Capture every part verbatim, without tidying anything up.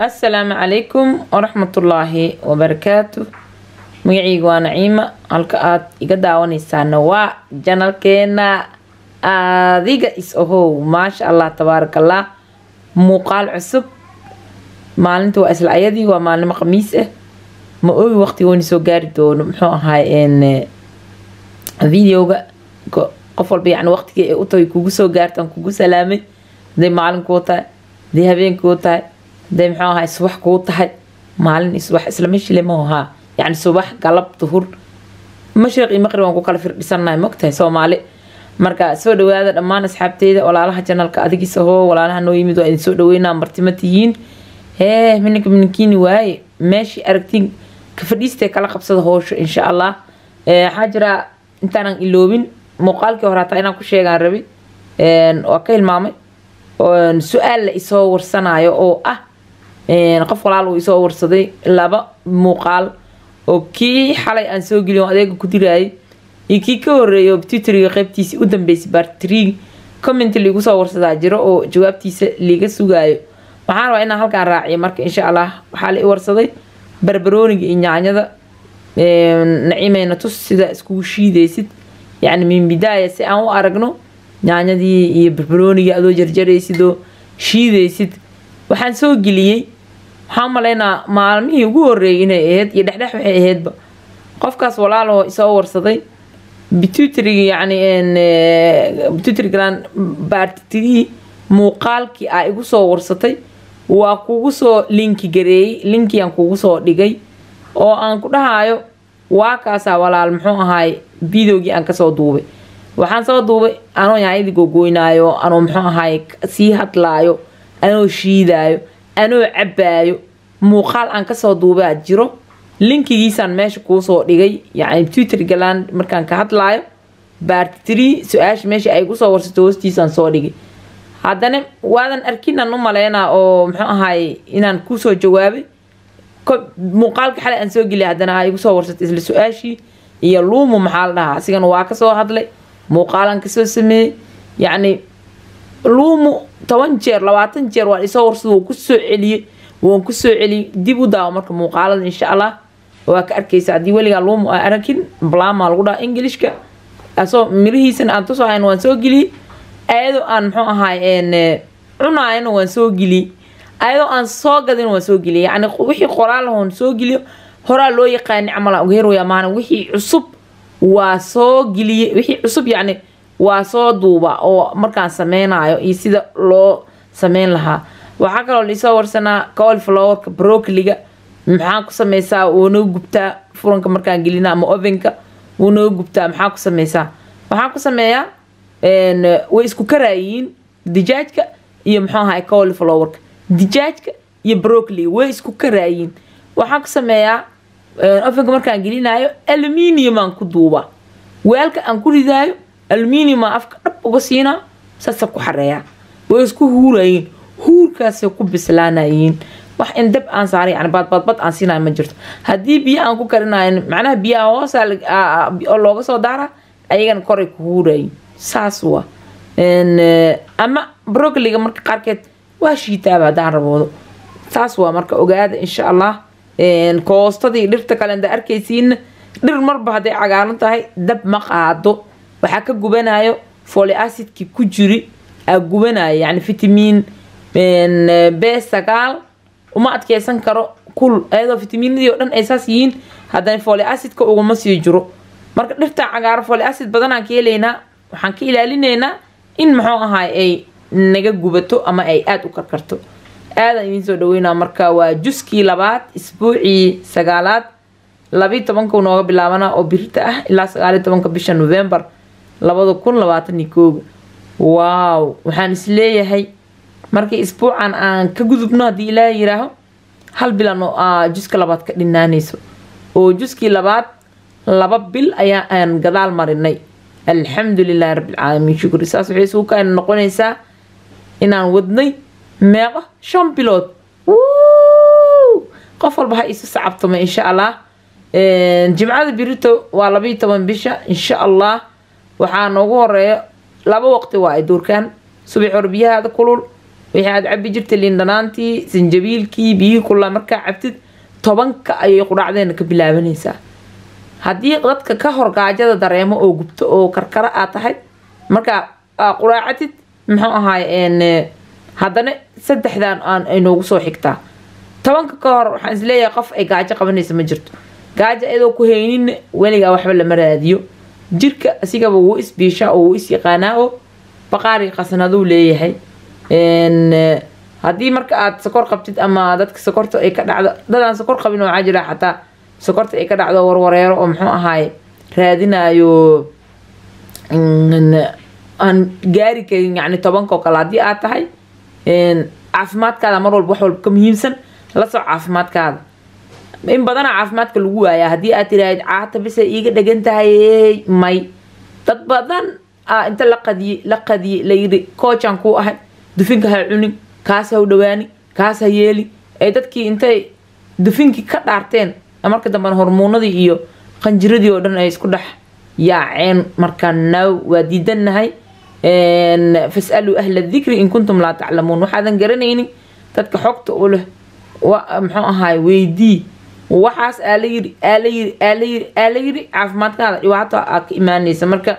السلام عليكم ورحمة الله وبركاته. مقعيق ونعيمة هالكآت إقداوانيسان waa janalkeena adiga is ohow maasha Allah tabaaraka Allah muuqaal cusub maalinta waa isla ayadii waa maalin khamiis ah ma ogi waqtigooni soo gaari doono muxuu ahaay in videoga qof walba yani waqtiga ay u tahay kugu soo gaartan kugu salaamay day maalin ku tahay day habeen ku tahay day muxuu ahaay subax ku tahay maalin subax isla meeshii ma aha يعني صباح قلب ظهور مشرق مغرب وان ku kala firdhisanaay mogtahay Soomaali marka soo dhawaada dhamaan asxaabteeda walaalaha channelka adigiisa hoo walaalaha noo yimid waa idin soo dhaweynaa martimatihiin hee minka minkiini waay meeshi aragtiin ka fadhiistay kala qabsada hoosho insha Allah ee xajra intaan iloobin muuqaalkii hore taa inaan ku sheegaan rabi een waa ka hilmaamay oo su'aal la isoo warsanayo oo ah een qof walaal uu isoo warsaday laba muuqaal اوكي حالي ان سو غليون اديق ku diray iki ka horeeyo Twitter qaybtiisi u dambeysay bar three comment li igu soo warsada jiro oo jawaabtiisa liiga sugaayo waxaan rabaa inaan halkaan raaciyo marka insha Allah waxa la i warsaday barbarooniga iyo yaanyada ee naciimeena tus sida isku shiideysid yani min bidaaya si aan u aragno yaanyadii iyo barbarooniga adoo jarjareysid oo shiideysid waxaan soo giliyay waxaan maleynaa maalmihii ugu horeeyay inay ahayd iyo dhexdhex waxay ahaydba qofkaas walaalo isoo warsaday bitutri yani in bitutri-gan baartiri muuqaalkii ay igu soo warsatay waa kugu soo linki gareeyay linki aan kugu soo dhigay oo aan ku dhahayo waa kaasa walaal muxuu ahaay videogii aan ka soo duubay waxaan soo duubay anoo yaayadi gogoynaayo anoo muxuu ahaay sii hadlaayo anoo shiidaayo anoo cabaayo muuqaal aan ka soo duubay jiro linkigiisan meesha ku soo dhigay yani Twitter galaan markaan ka hadlaayo baartiri su'aash meesha ay ku soo warsato hoostiisan soo dhigay haddana waadan arkinan u maleena oo muxuu ahaay inaan ku soo jawaabay muuqaalka xalay aan soo gilay haddana ay ku soo warsatay isla su'aashii iyo luumu maxaa la dhahaa asigan waa ka soo hadlay muuqaalan ka soo sameeyay yani luumu toban jeer labaatan jeer waa isoo warsado ku soo celiyay waan ku soo celiyay dib u daaw marka muuqaalada insha Allah waa ka arkaysaa hadii waliga luumu arakin blama lagu dhaa Englishka aso mirihiisan aan tusoo hayn waan soo giliyay ayadoo aan muxuu ahaay een cunaayna waan soo giliyay ayadoo aan soo gadin waan soo giliyay yani wixii qoraal hoon soo giliyo hora loo yaqaan amala ugeero yamaan wixii cusub waa soo giliyay wixii cusub yani waa soo duuba oo markaan sameynayo iyo sida loo sameyn lahaa waxa kale oo la soo warsanaa cauliflowerka broccoliga maxaa ku sameysaa oo noo gubtaa furanka markaan gelina ama ovenka oo noo gubtaa maxaa ku sameysaa waxa ku sameeyaa een way isku karaayin dijaajka iyo maxaa ahay cauliflowerka dijaajka iyo broccoli way isku karaayin waxa ku sameeyaa ovenka markaan gelinayo aluminium aan ku duuba weelka aan ku ridaayo aluminium afka dhab uga siina sasa ku xareeya way isku huurayeen huurkaas ku bislaanayeen wax in dab aan saaray yani bad bad bad aan siinay ma jirto hadii biyo aan ku karinayn macnaha biyo hoos oo looga soo daara ayagan koray ku huuray saas waa in ama broccoli marka qarkeed waa shiitaaba daan raboodo saas waa marka ogaada insha Allah in koostadii dhirta kale inda arkaysiin dhir marba haday cagaaran tahay dab ma qaado waxa ka gubanayo folic acid ki ku jiri a gubanayo yani vitamin in B sagaal uma adkeysan karo kul ayadoo vitaminadii oo dhan ay saas yihiin haddana folic acid ka ugu ma sii jiro marka dhirta cagaar folic acid badan aan ka heleynaa waxaan ka ilaalinaynaa in maxuu ahaay ay naga gubato ama ay aad u karkarto aad idin soo dhaweynaa marka waa juskii labaad isbuucii sagaalaad laba iyo toban ka nooga bilaabana oo birta ah ilaa sagaal iyo toban bisha November labada kun labaatan iyo kow waaw waxaan isleeyahay markii isbuucan aan ka gudubno hadii Ilaahay yiraaho hal bilan oo juska labaad ka dhinaanayso oo juskii labaad laba bil ayaa aan gadaal marinay alxamdulillaah rabbil caalamiin shukr isaas waxay soo ka noqonaysaa inaan wadnay meeqa shan bilood qof walba ha isu sacabtamo insha Allah een jimcada birito waa laba iyo toban bisha insha Allah waxaa noogu horeeyo laba waqti waa ay doorkaan subax orbiyaha kulul wixii aad cabi jirtay liin dhanaantii sanjabiilkii biyihii kulaa markaa cabtid tobanka ayay quraacdeena ka bilaabanaysaa. haddii dadka ka hor gaajada dareemo oo gubto oo karkara aad tahay markaa quraacatid muxuu ahaay haddana saddexdan aan inoogu soo xigtaa tobanka ka hor waxaan isleeyahay qof ay gaajo qabanaysa ma jirto. gaajo iyadoo ku haynin weligaa waxba lama raadiyo. jirka asigaba wuu isbiishaa oo wuu is yaqaanaa oo baqaari qasnaduu leeyahay. haddii marka aad sokor qabtid ama dadka sokorta ay ka dhacdo dadaan sokor qabin waxaa jira xataa sokorta ay ka dhacdo warwareero oo muxuu ahaay raadinayo aan gaari karin yacni tobanka oo kale haddii aad tahay caafimaadkaada mar walba wax walba ka muhiimsan la soc caafimaadkaada. in badanaa caafimaadka lagu waayaa haddii aad tiraahid caata bise iiga dhegan tahay may. dad badan inta la qadiyey la qadiyey la yidhi koojaan kuu ahay dufinka ha cunin kaas ha u dhawaani kaas ha yeeli ay dadkii intay dufinkii ka dhaarteen marka dambena hormoonadii iyo qanjiradii oo dhan ay isku dhex yaaceen. marka now waa diidanahay. fasaluu ahla dikri in kuntum laa taclamuun waxaadan garanaynin dadka xogta u leh muxuu ahaay weydii waxaas aa la yiri aa la yiri aa la yiri aa la yiri caafimaadkaada dhibaato aa ka imaanaysa. marka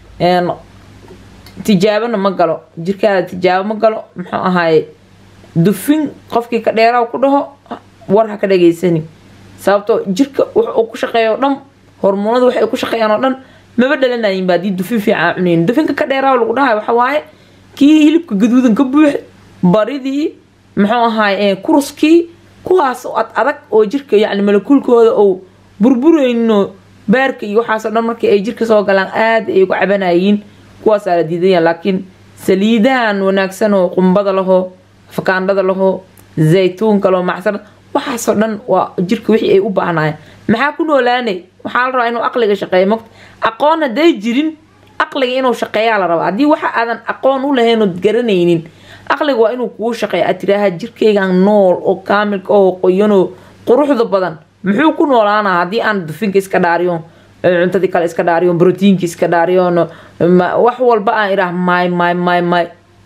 tijaabana ma galo jirkaada tijaabo ma galo muxuu ahaay dufin qofkii ka dheeraa ku dhaho war ha ka dhageysani sababtoo jirka wuxuu ku shaqeeyo dhan hormoonada waxay ku shaqeeyaan oo dhan maba dhalanayin ba haddii dufin fiican cunayn. dufinka ka dheeraa lagu dhahay waxa waaye kii hilibka gaduudan ka buuxa baridii muxuu ahaay kuruskii kuwaas oo ad adag oo jirka yacni malakuulkooda oo burburayno baarka iyo waxaasoo dhan markii ay jirka soo galaan aad ay uga cabanayiin kuwaasaa la diidayaan. laakiin saliidahan wanaagsan oo qumbada lahoo fakaandhada lahoo zaytuunka lahoo macsar waxaasoo dhan waa jirka wixii ay u baahnayeen. maxaa ku noolaanay waxaa la rabaa inuu aqliga shaqeeyo mogta aqoon hadday jirin aqliga inuu shaqeeyaa la rabaa. haddii waxa aadan aqoon u lahayn ood garanaynin aqliga waa inuu kuu shaqeeya aad tiraaha jirkaygan nool oo kaamilka oo qoyanoo quruxda badan muxuu ku noolaanaa haddii aan dufinka iska dhaariyoon cuntadii kale iska dhaariyoon brotiinka iska dhaariyoon wax walba aan idhaah may may may may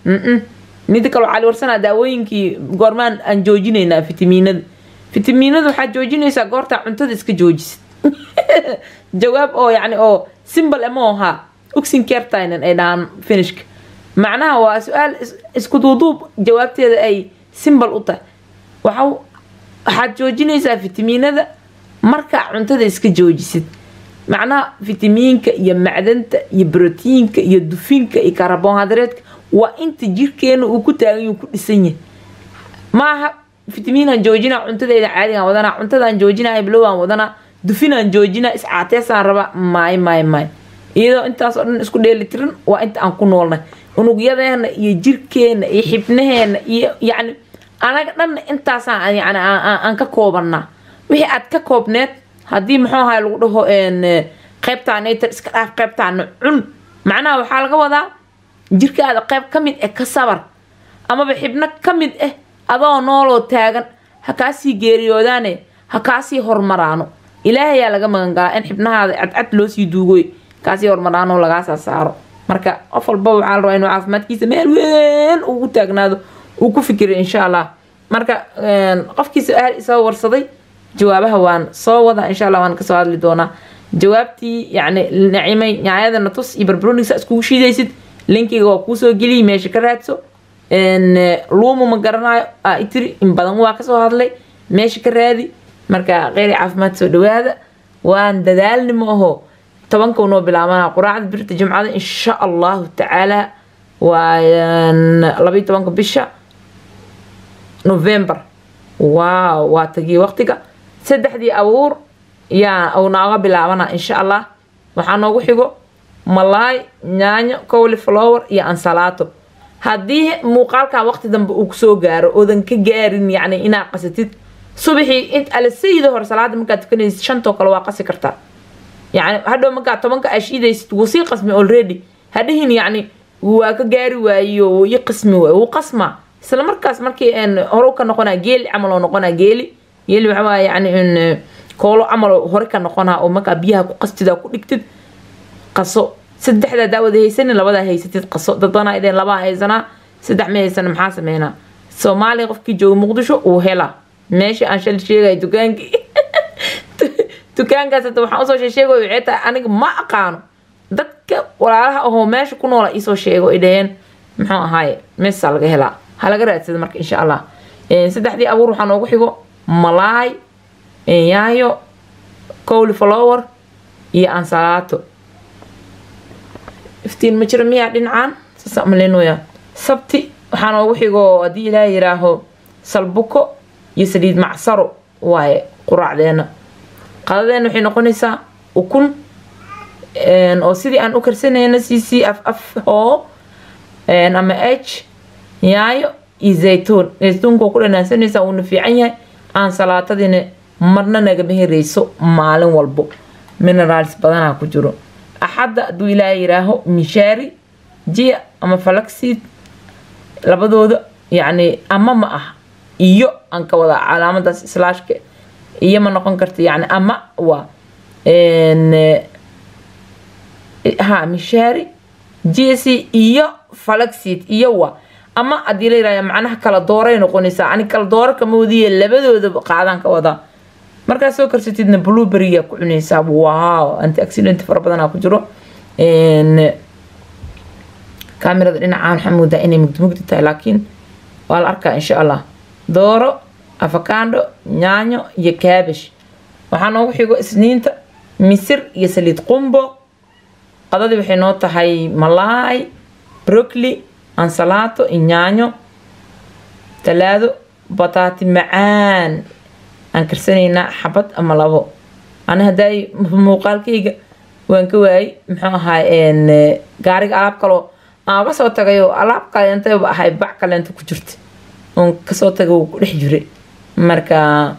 mida kaloo cali warsanaa daawooyinkii goormaan aan joojinaynaa fitamiinada. fitamiinada waxaad joojinaysaa goortaa cuntada iska joojisid. jawaab oo yacni oo simbal ema ahaa oxin caretinan ay dhahaan finishka macnaha waa su-aal isku duuduub jawaabteeda ay simbal u tahay. waxa waxaad joojinaysaa fitamiinada markaa cuntada iska joojisid. macnaha fitamiinka iyo macdanta iyo brotiinka iyo dufinka iyo karbohaydraytka waa inta jirkeena uu ku taagan yahay ku dhisan yahay. maaha fitamiinaan joojinaa cuntadeeda caadigaan wadanaa cuntadaan joojinaa bilowaan wadanaa dufinaan joojinaa iscaateesaan rabaa maay maay maay. iyadoo intaas oo dhan isku dheelitiran waa inta aan ku noolnay unugyadeena iyo jirkeena iyo xibnaheena iyo yacni anaga dhanna intaasaan yacni aan ka koobanaa. wixii aad ka koobneed haddii muxuu ahaay lagu dhaho qaybtaan aytar iska dhaaf qaybtaana cun macnaha waxaa laga wadaa jirkaada qayb ka mid ah ka sabar amaba xibno ka mid ah adoo nooloo taagan ha kaasii geeriyoodaane ha kaasii hormaraano. ilaahayaa laga magan galaa in xibnahaada cadcad loo sii duugoy kaasii hormaraano lagaasaa saaro. marka qof walba waxaa la rabaa inuu caafimaadkiisa meel weyn ugu taagnaado uu ku fikiro insha allah. marka qofkiisa ahal isoo warsaday jawaabaha waan soo wada insha allah waan kasoo hadli doonaa. jawaabtii yacni nacimay nyaayadana tus iyo barbarooniga iskugu shiidaysid linkiga waa kuusoo geliyay meesha ka raadso. luumu ma garanayo aa itiri in badan waa kasoo hadlay meesha ka raadi. marka qeyri caafimaad soo dhawaada waan dadaalnimo aho tobanka noo bilaabana quraacda birta jimcada insha allahu tacaala waa labiyo tobanka bisha november. waaw waa tagii waqtiga saddexdii abuur yaa uu nooga bilaabana insha allah. waxaa noogu xigo malaay yaanyo cauliflower iyo ansalaato. haddii muuqaalkan waqti dambe uu kusoo gaaro oodan ka gaarin yacni inaad qasatid subaxii int ala sayida hore salaada markaad tukanaysid shantoo kale waa qasi kartaa. yacni hadhow markaad tobanka aa shiidaysid wuu sii qasmi already hadhihin yacni waa ka gaari waayo wuu ii qasmi waayo wuu qasmaa isla markaas markii hore ka noqonaa geeli camal oo noqonaa geeli geeli waxa waaye yacni koolo camal hore ka noqonaa oo markaa biyaha ku qastida ku dhigtid qaso saddexda daawada haysanin labada haysatid qaso dad badan ay dheen laba haysanaa saddex ma haysan maxaa sameynaa Soomaali qofkii jooga Muqdisho uu hela meeshii aan shal sheegay dukaankii dukaankaas hadda waxaan usoo sheegay waxay tahay aniga ma aqaano dadka walaalaha oo meesha ku nool isoo sheego ideen muxuu ahaay meesha laga helaa ha laga raadsado marka insha Allah ee saddexdii abuur waxaan ugu xigo malaay yaayo cauliflower iyo ansalaato iftiin ma jiro miyaa dhinacaan sasamaleenoya sabti waxaan ugu xigo hadii ilaahay yiraaho salbuko iyo saliid macsaro waaye quraacdeena qadadeena waxay noqonaysaa ukun een oo sidii aan u karsanayna C C F F oo een ama H yaayo iyo zaytuun zaytuunku ku dhanaasanaysa uu fiican yahay aan salaatadina marna naga mehereyso maalin walbo minerals badan ku jiro axada haduu ilaahay yiraaho mishaari jiya ama flaxseed labadooda yani ama ma ah iyo aan ka wada calaamadaas slaashka iyo ma noqon karto yani ama waa een ha mishaari jesi iyo flaxseed iyo waa ama adii leeyahay macnaha kala dooray noqonaysa ani kala dooro kama wadiye labadooda qaadan ka wada marka soo karsatidna blueberry ya ku cunaysa wow antioxidant fara badan ku jiro een kamerada dhinacaan xamuuda inay mugdmugdi tahay laakiin waa la arkaa insha Allah dooro avocado yaanyo iyo cabbage waxaan ugu xigo isniinta misir iyo saliid qumbo qadadi waxay noo tahay malaay broccoli ansalaato yaanyo talaado bataati macaan aan karsanayna xabad ama labo ana haday muuqaalkayga waan ka waayay muxuu ahaa een gaariga alaab kale aan ka soo tagayo alaab kale intay ahay bac kale inta ku jirta oo ka soo tago ku dhex jiray marka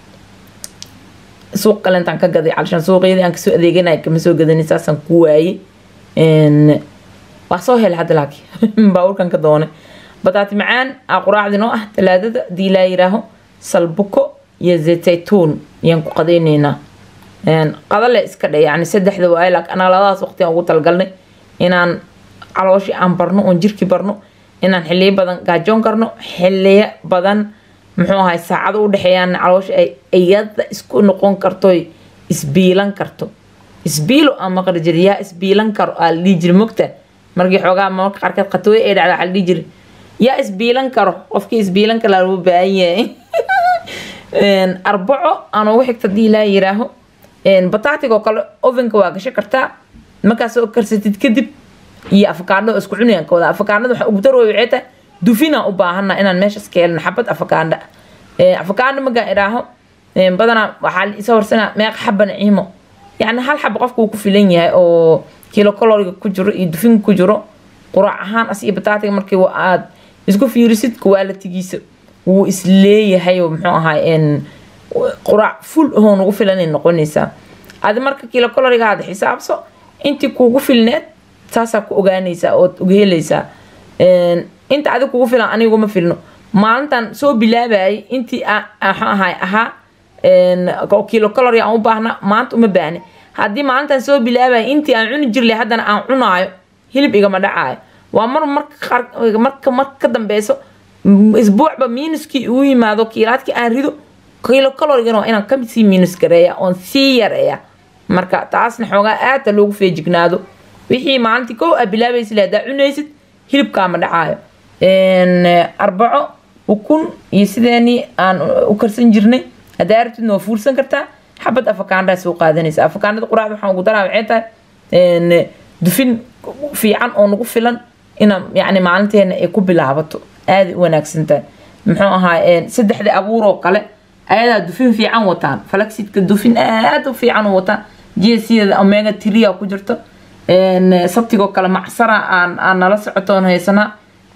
suuq kale intaan ka gaday alshan suuqyada aan ka soo adeeganay kama soo gadanaysa san ku waayay een wax soo hel hada laakiin baawrkan ka doonay bataati macaan aqraacdino ah talaadada diilaa yiraaho salbuko iyo zaytuun yaan ku qadeynayna een qadale iska dhay yani saddexda waa ilaa ana labadaas waqti aan ugu talgalnay inaan calooshi aan barno oo jirki barno inaan xilliyo badan gaajoon karno xilliyo badan muxuu ahay saacado u dhaxeeyaan calooshi ay iyada isku noqon karto isbiilan karto isbiilo ama qarjiriya isbiilan karo al dijir mugta markii xogaa ma qarqad qatooy ee dhacda al dijir ya isbiilan karo qofkii isbiilan kala loo baahan yahay een arbaco aan ugu xigta diilaa yiraaho een bataatiga kale ovenka waa gashay kartaa marka soo karsatid kadib iyo avocado isku cunayaan kooda avocado waxa ugu daro wicita dufina u baahana inaan meesha iska helno xabad avocado ee avocado ma gaaraaho een badana waxa isoo warsana meeq xabban ciimo yani hal xab qofku ku filan yahay oo kilo kaloriga ku jiro iyo dufin ku jiro quraac ahaan as iyo bataatiga markii aad isku fiirisid quality-giisa wuu isleeyahay oo muxuu ahaa in quraac full oo ugu filan in noqonaysa aad marka kilo kaloriga aad xisaabso intii kuugu filneed taasa ku ogaanaysa oo ugu helaysa een inta aad kuugu filan anigu ma filno maalintan soo bilaabay intii aan ahaa ahaa een kilo kalori aan u baahna maanta uma baahne haddii maalintan soo bilaabay intii aan cuni jirlay haddana aan cunaayo hilib igama dhacaayo waa mar marka marka marka dambayso isbuucba minuskii uu yimaado kiilaadkii aan rido kilo kalorigana waa inaan ka sii minus gareeya oon sii yareeya marka taasna xoogaa aad loogu feejignaado wixii maalintii koo a bilaabaysa leedaa cunaysid hilibka ma dhacaayo een arbaco ukun iyo sideeni aan u karsan jirnay hadaartid noo fuursan kartaa xabad avocado soo qaadanaysa avocado quraacda waxaan ugu daraa waxay tahay een dufin fiican oo nagu filan ina yani maalinteena ay ku bilaabato aad wanaagsan tahay muxuu ahaa een saddexda abuur oo kale ayada dufin fiican wataan flaxseedka dufin aad u fiican wataan jeesiyada omega three ku jirto een sabtigo kale macsara aan aan nala socotoon haysana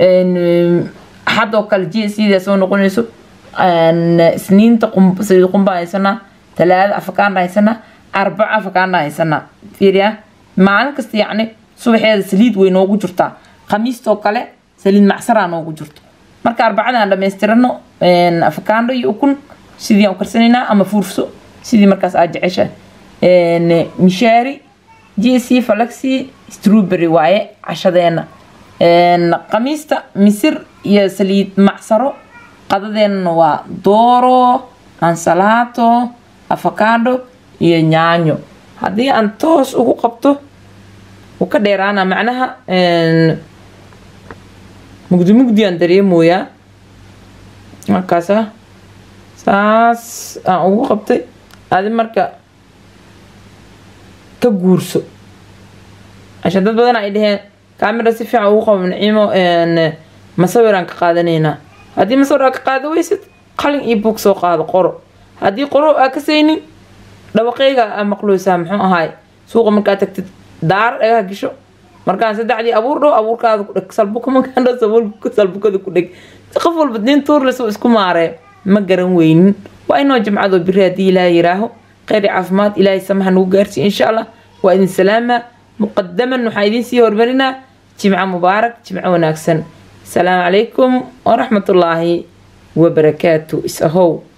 een hadoo kale jeesiyada soo noqonayso een isniinta qumba qumba haysana talaada avocado haysana arbaca avocado haysana fiiriya maalin kasta yani subaxeeda saliid way noogu jirtaa khamiistoo kale saliid macsara noogu jirto marka arbacada aan dhameystirano een avocado iyo ukun sidii aan karsanayna ama fuurso sidii markaas aad jecesha een mishaari jesi flaxi strawberry waaye cashadeena een qamiista misir iyo saliid macsaro qadadeena waa dooro ansalato avocado iyo yaanyo hadii aan toos ugu qabto oo ka dheeraana macnaha een mugdi mugdi aan dareemoya markaasa saas aan ugu qabtay adi marka ka guurso عشان dad badan ay dhaheen kaamira si fiican ugu qaban ciimo een masawiraan ka qaadanayna hadii masawir ka qaado waysid qalin iyo book soo qaado qoro hadii qoro aa ka saynin dhawaqeyga maqluusa muxuu ahaay suuqa marka tagtid daar ayaga gisho markaan saddexdii abuur dhow abuurkaada ku dhig salbuka ma kaandho sabulku salbukada ku dhig qof walba diin tuur la soo isku maaree ma garan weynin waa inoo jimcado biri hadii ilaahay yiraaho khayr caafimaad ilaahay samaha nagu gaarsi insha Allah waa idin salaama مقدما وحايدين سي هرمرنا جمعة مبارك جمعة وناكسن السلام عليكم ورحمة الله وبركاته إسهو